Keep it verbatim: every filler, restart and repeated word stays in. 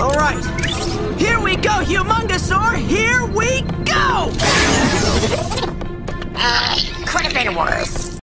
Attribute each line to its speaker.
Speaker 1: All right. Here we go, Humongosaur! Here we go!
Speaker 2: Uh, could have been worse.